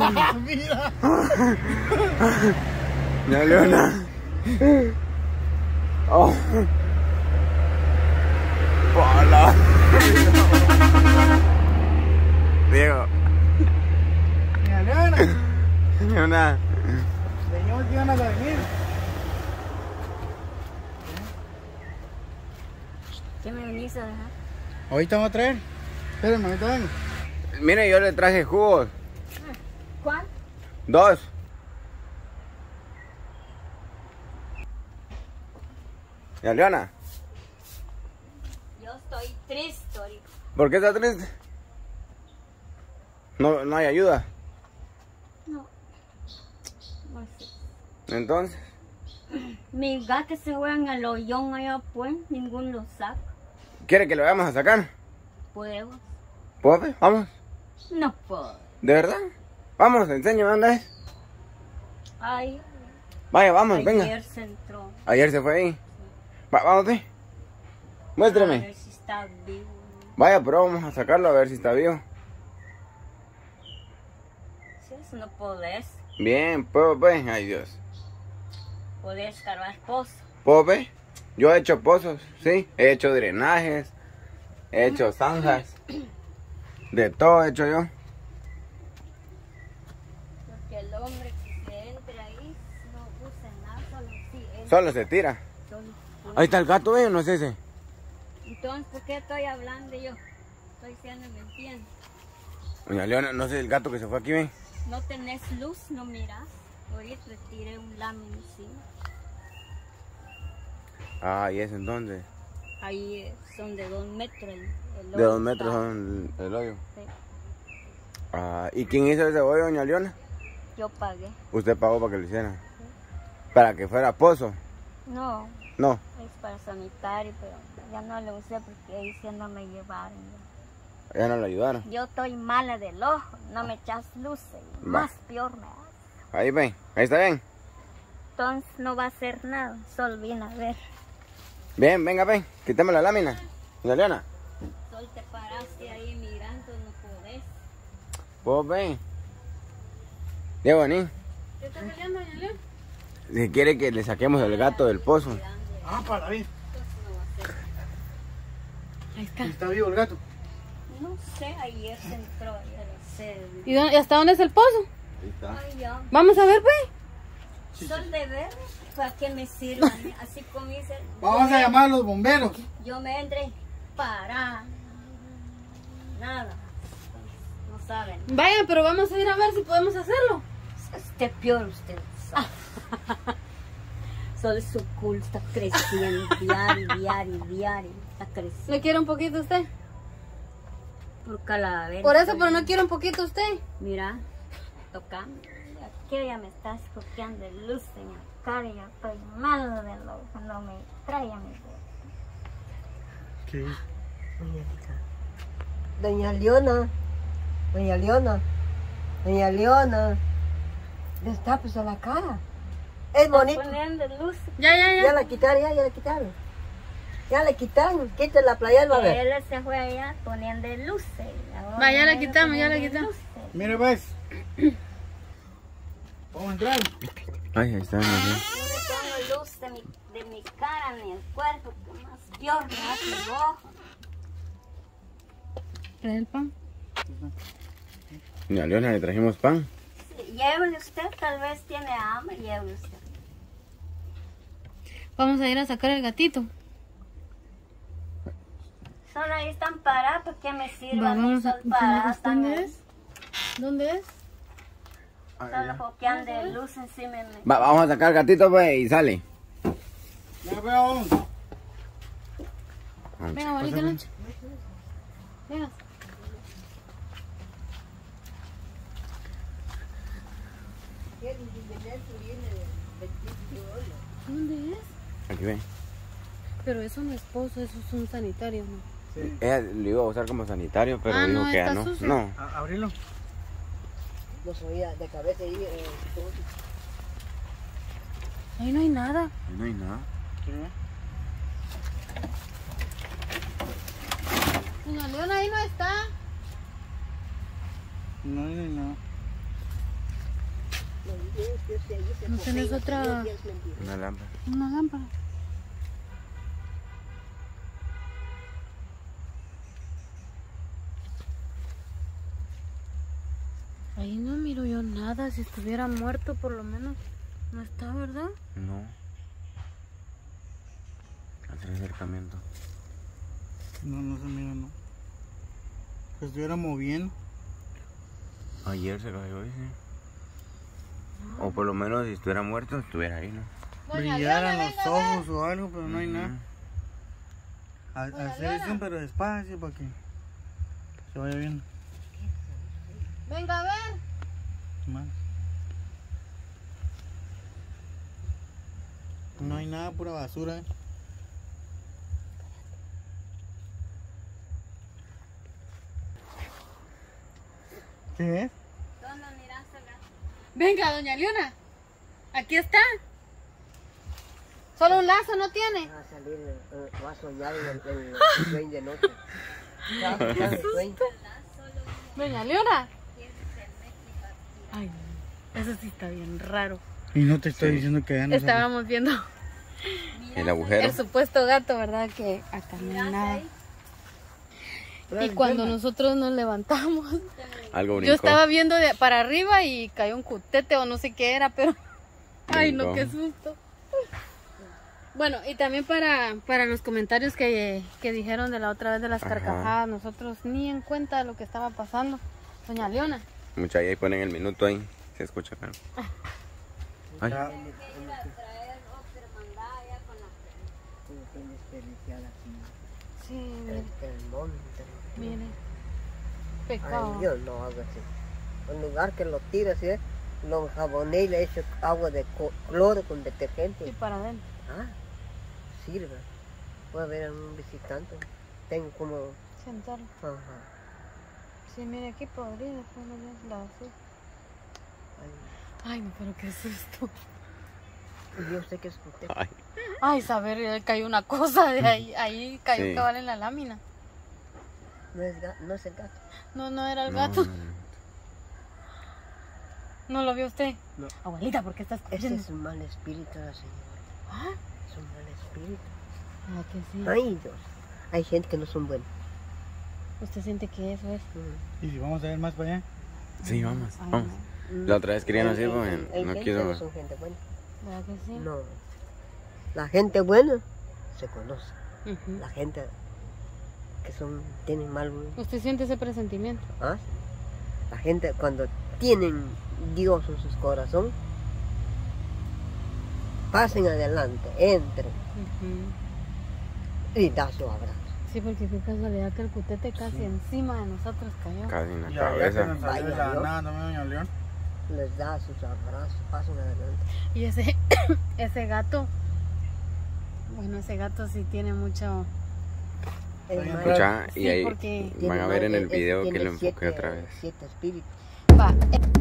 Mira. Doña Leona. Oh. Hola. Diego. Doña Leona. Leona. Venimos que iban a venir. ¿Qué me venís a dejar? Ahorita vamos a traer. Espérenme, ahorita vengo. Mire, yo le traje jugos. ¿Cuál? 2. ¿Ya, Leona? Yo estoy triste ahorita. ¿Por qué está triste? No hay ayuda. No. No sé. Entonces, Mis gatos se juegan al hoyón allá pues, ninguno los saca. ¿quiere que lo vayamos a sacar? ¿Puedo? ¿Puedo? Vamos. No puedo. ¿De verdad? Vamos, enséñame dónde es. Ay, Vaya, vamos, ayer venga. se entró. Ayer se fue ahí. Vamos, ve. A Muéstrame. ver si está vivo. Vaya, pero vamos a sacarlo a ver si está vivo. Si eso no podés. Bien, puedo, pues. Ay, Dios. Podés cargar pozo. ¿Puedo, pues? Yo he hecho pozos, sí. He hecho drenajes. He hecho zanjas. De todo he hecho yo. Porque el hombre que se entre ahí no usa nada, solo sí. Él Solo se tira. solo. Ahí está el gato, ¿eh? No es ese. Entonces, ¿por qué estoy hablando yo? Estoy diciendo, ¿me entiendes? Doña Leona, no sé el gato que se fue aquí, ¿ven? No tenés luz, no mirás. Ahorita le tiré un lámina encima. Ah, ¿y ese entonces? Ahí son de 2 metros. El De hoyo 2 metros está- son el hoyo. Sí. Ah, ¿y quién hizo ese hoyo, doña Leona? Yo pagué. Usted pagó para que lo hicieran. Para que fuera pozo. No, No. es para sanitario, pero ya no lo usé porque ahí sí no me llevaron. Ya no lo ayudaron. Yo estoy mala del ojo, no me echas luces, Va. más peor me hace. Ahí ven. Ahí está bien. Entonces no va a hacer nada, solo vine a ver. Bien, venga, ven. Quítame la lámina. Doña Leona. Solo te paraste ahí mirando, no podés. Vos ven. Diego, vení. ¿Qué está peleando, doña León? Si quiere que le saquemos el gato del pozo. Ah, para bien. Entonces no va a hacer. Ahí está. ¿Está vivo el gato? No sé, ayer se entró, ayer se... ¿Y hasta dónde es el pozo? Ahí está. Ay, ya. Vamos a ver, pues. Son de verde, ¿para qué me sirvan? Así como dice. Vamos a llamar a los bomberos. Yo me entré para nada. No saben. Vaya, pero vamos a ir a ver si podemos hacerlo. Esté peor usted. Solo su culo está creciendo diario. Está creciendo. ¿Le quiere un poquito usted? Por calavera. Por eso, pero no quiere un poquito usted. Mira, tocando. Aquí ya me estás copiando de luz en la cara y ya estoy malo del ojo. No me trae a mi boca. ¿Qué? Doña Leona, doña Leona, doña Leona, destapes a la cara. Es bonito. Poniendo luz. Ya la quitaron, ya la quitaron. Ya la quitaron, quita la playa, va a ver. Él se fue allá poniendo luces. Ahora Va, ya la él quitamos, ya la poniendo quitamos. luces. Mire, pues. Vamos a entrar. Ay, ahí está. doña Leona. Yo me pongo luz de mi cara ni el cuerpo, que más peor me hace el ojo. ¿Trae el pan? Doña Leona, le trajimos pan. Sí, llévele usted, tal vez tiene hambre, llévele usted. Vamos a ir a sacar el gatito. Solo ahí están parados, ¿para qué me sirvan? Vamos a... Son paradas ¿Dónde también. es? ¿Dónde es? Solo copian de luz encima de mí. Vamos a sacar el gatito, pues, y sale. Ya, pues, vamos. Venga, Juanita Lancha. Venga. ¿Dónde es? Aquí ven. Pero eso no es pozo, eso es un sanitario, ¿no? Sí. Ella lo iba a usar como sanitario, pero Ah, dijo no, que ya está no. sucio. No. Abrilo. No sabía de cabeza ahí. Ahí no hay nada. No hay nada. Doña Leona, ahí no está. No, no, no. ¿No tenés otra? Una lámpara. Una lámpara. Ahí no miro yo nada. Si estuviera muerto, por lo menos. No está, ¿verdad? No. Hacer acercamiento. No se mira, no. Que estuviera moviendo. Ayer se cayó, dice. O por lo menos si estuviera muerto, estuviera ahí, ¿no? Brillaran los ojos o algo, pero no hay Ujú. nada. Hacer eso, pero despacio para que se vaya viendo. Venga, a ver. Más. No hay nada, pura basura. ¿Qué es? ¿Dónde miraste el gato? Venga, doña Leona. Aquí está. Solo un lazo no tiene. Va a salir, va a soñar en el sueño de noche. Doña Leona. Ay, eso sí está bien raro. Y no te estoy diciendo que ya no Estábamos viendo El agujero. el supuesto gato, ¿verdad? Que acá no hay nada. Y cuando nosotros nos levantamos, Algo brincó. yo estaba viendo para arriba y cayó un cutete o no sé qué era, pero... Ay, no, qué Brincó. susto. Bueno, y también para los comentarios que dijeron de la otra vez de las Ajá. carcajadas, nosotros ni en cuenta de lo que estaba pasando. Doña Leona. Mucha ahí ponen el minuto ahí. Se escucha, claro. Ay. Ya. Sí, mire, El monte. mire. Ay, Pecado. yo no hago así. En lugar que lo tiro así, lo jaboné y le echo agua de cloro con Y detergente. para adentro. Ah, sirve. Puede haber a un visitante. Tengo como... Sentarlo. Ajá. Sí, mire, aquí podría, después no es la azul. Ay, Ay, no, pero qué susto. yo sé que es usted. Ay. Ay, saber, cayó una cosa de ahí cayó Sí. cabal en la lámina. No es, no es el gato. No era el No, gato. no, no. ¿No lo vio usted? No. Abuelita, ¿por qué estás Ese escuchando? es un mal espíritu, la señora. ¿Ah? Es un mal espíritu. Ah, que sí. Ay, Dios. Hay gente que no son buenos. ¿Usted siente que eso es? Mm. ¿Y si vamos a ver más para allá? Sí, vamos. Ay, Vamos. no. La otra vez querían Hay- así, pues, hay no gente quiso. que no son gente buena. ¿Verdad que sí? No. La gente buena se conoce. Ujú. La gente que tienen mal... ¿Usted siente ese presentimiento? ¿ah? La gente cuando tienen Dios en sus corazones, pasen adelante, entren Ujú. y da su abrazo. Sí, porque qué casualidad que el cutete casi encima de nosotros cayó. Casi en la Y allá que cabeza. nos salió de la Vaya, ¿no? nada también, doña León. Les da sus abrazos, pasen adelante. Y ese gato, bueno, ese gato sí tiene mucho... Es Oye, más, Escucha, Sí, y ahí porque van a ver en el video que tiene lo enfoqué siete- otra vez. 7 espíritus. Va,